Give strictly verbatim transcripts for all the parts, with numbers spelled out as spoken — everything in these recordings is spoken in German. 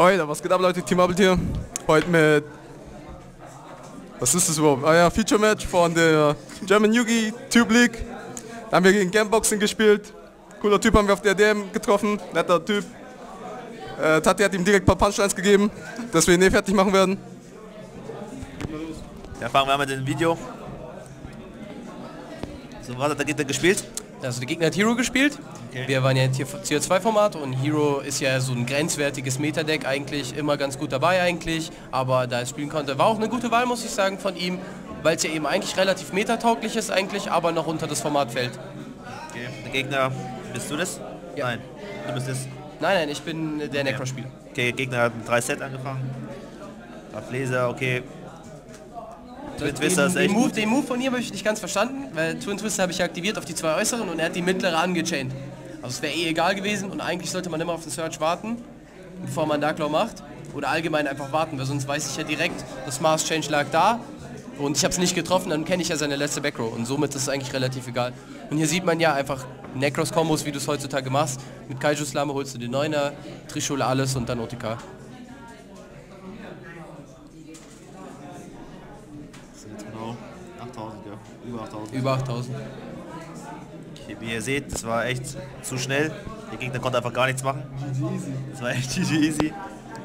Alter, was geht ab, Leute? Team Abelt hier. Heute mit... Was ist das überhaupt? Ah ja, Feature Match von der German Yu-Gi Tube League. Da haben wir gegen Gameboxing gespielt. Cooler Typ haben wir auf der D M getroffen. Netter Typ. Äh, Tati hat ihm direkt ein paar Punchlines gegeben, dass wir ihn eh fertig machen werden. Dann fangen wir an mit dem Video. So, was hat der Gegner gespielt? Also der Gegner hat Hero gespielt. Okay. Wir waren ja im Tier zwei Format und Hero ist ja so ein grenzwertiges Meta-Deck eigentlich, immer ganz gut dabei eigentlich, aber da er spielen konnte, war auch eine gute Wahl, muss ich sagen, von ihm, weil es ja eben eigentlich relativ metatauglich ist eigentlich, aber noch unter das Format fällt. Okay. Der Gegner, bist du das? Ja. Nein, du bist das? Nein, nein, ich bin der okay. Necro-Spieler. Okay, der Gegner hat mit drei Set angefangen. Auf Laser, okay. Twin Twister ist echt den Move, den Move von ihm habe ich nicht ganz verstanden, weil Twin Twister habe ich aktiviert auf die zwei äußeren und er hat die mittlere angechained. Also es wäre eh egal gewesen und eigentlich sollte man immer auf den Search warten, bevor man Dark Claw macht. Oder allgemein einfach warten, weil sonst weiß ich ja direkt, das Mars Change lag da und ich habe es nicht getroffen, dann kenne ich ja seine letzte Backrow und somit ist es eigentlich relativ egal. Und hier sieht man ja einfach Necros-Kombos, wie du es heutzutage machst. Mit Kaiju-Slam holst du den Neuner, Trishula alles und dann O T K. achttausend, ja. Über achttausend. Über achttausend. Okay, wie ihr seht, das war echt zu schnell. Der Gegner konnte einfach gar nichts machen. Das war echt easy.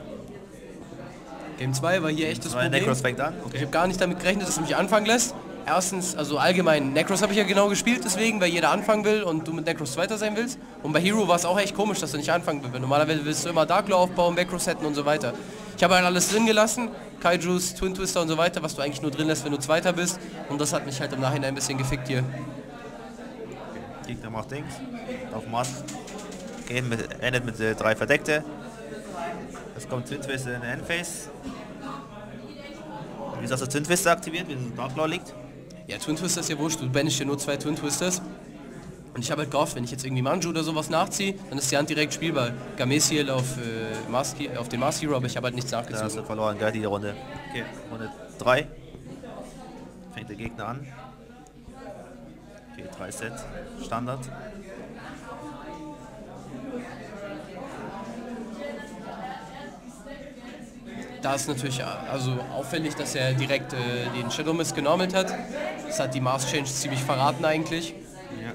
Game zwei war hier echt das Problem. Necros fängt an. Okay. Ich habe gar nicht damit gerechnet, dass er mich anfangen lässt. Erstens, also allgemein, Necros habe ich ja genau gespielt deswegen, weil jeder anfangen will und du mit Necros Zweiter sein willst. Und bei Hero war es auch echt komisch, dass du nicht anfangen willst. Normalerweise willst du immer Dark Claw aufbauen, Backrow setten und so weiter. Ich habe halt alles drin gelassen, Kaijus, Twin Twister und so weiter, was du eigentlich nur drin lässt, wenn du Zweiter bist. Und das hat mich halt im Nachhinein ein bisschen gefickt hier. Gegner macht Dings auf Mars. Geht mit, endet mit äh, drei Verdeckte. Es kommt Twin Twister in den Endphase. Wie ist das, der Twin Twister aktiviert, wenn Dark Claw liegt? Ja, Twin Twister ist ja wurscht, du banishst ja nur zwei Twin Twisters. Und ich habe halt gehofft, wenn ich jetzt irgendwie Manju oder sowas nachziehe, dann ist die Hand direkt spielbar. Gamesiel auf, äh, Mars, auf den Mars Hero, aber ich habe halt nichts nachgezogen. Da hast du verloren, geil, die Runde. Okay, Runde drei. Fängt der Gegner an. Okay, drei Set, Standard. Da ist natürlich also auffällig, dass er direkt äh, den Shadow Mist genormelt hat. Das hat die Mars Change ziemlich verraten eigentlich. Ja.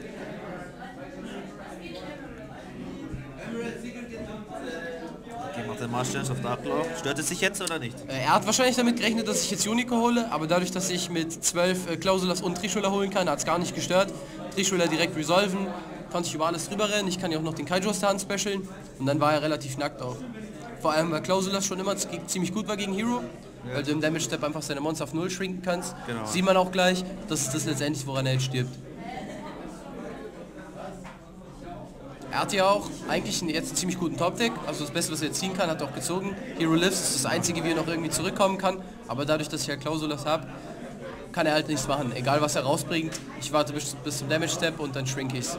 Okay, macht der Mars Change auf Dark Claw. Stört es sich jetzt oder nicht? Äh, er hat wahrscheinlich damit gerechnet, dass ich jetzt Unico hole, aber dadurch, dass ich mit zwölf äh, Klausulas und Trishula holen kann, hat es gar nicht gestört. Trishula direkt resolven, konnte ich über alles drüber rennen. Ich kann ja auch noch den Kaiju-Star specialen und dann war er relativ nackt auch. Vor allem, weil Klausulas schon immer ziemlich gut war gegen Hero, ja. Weil du im Damage Step einfach seine Monster auf null schrinken kannst. Genau. Sieht man auch gleich, das ist das letztendlich, woran er jetzt stirbt. Er hat ja auch eigentlich jetzt einen ziemlich guten Top-Deck, also das Beste, was er jetzt ziehen kann, hat er auch gezogen. Hero Lives ist das einzige, wie er noch irgendwie zurückkommen kann, aber dadurch, dass ich ja Klausulas habe, kann er halt nichts machen. Egal was er rausbringt, ich warte bis, bis zum Damage Step und dann shrink ich's.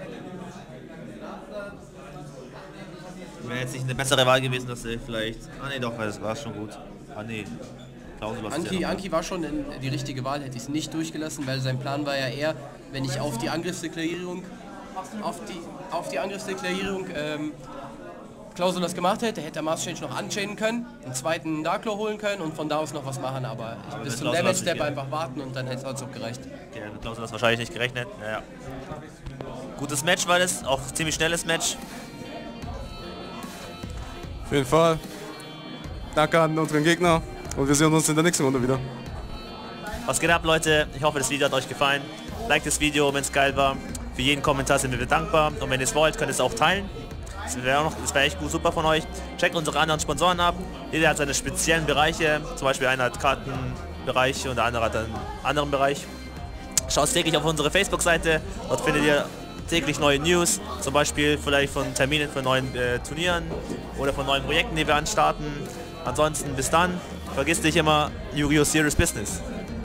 Wäre jetzt nicht eine bessere Wahl gewesen, dass er vielleicht... Ah ne, doch, das war schon gut. Ah ne, Anki, Anki war schon in die richtige Wahl, hätte ich es nicht durchgelassen, weil sein Plan war ja eher, wenn ich auf die Angriffsdeklarierung auf die, auf die Angriffsdeklarierung ähm, Klausulas gemacht hätte, hätte er Mars Change noch unchainen können, einen zweiten Dark Claw holen können und von da aus noch was machen, aber, aber bis zum Damage Step einfach warten und dann hätte es auch gereicht. Okay, mit Klausulas wahrscheinlich nicht gerechnet, naja. Gutes Match war das, auch ziemlich schnelles Match. Auf jeden Fall. Danke an unseren Gegner und wir sehen uns in der nächsten Runde wieder. Was geht ab, Leute? Ich hoffe, das Video hat euch gefallen. Like das Video, wenn es geil war. Für jeden Kommentar sind wir dankbar. Und wenn ihr es wollt, könnt ihr es auch teilen. Das wäre wär echt gut, super von euch. Checkt unsere anderen Sponsoren ab. Jeder hat seine speziellen Bereiche. Zum Beispiel einer hat Kartenbereiche und der andere hat einen anderen Bereich. Schaut täglich auf unsere Facebook-Seite. Dort findet ihr täglich neue News, zum Beispiel vielleicht von Terminen für neuen äh, Turnieren oder von neuen Projekten, die wir anstarten. Ansonsten bis dann, vergiss nicht immer, Yu-Gi-Oh! Serious Business.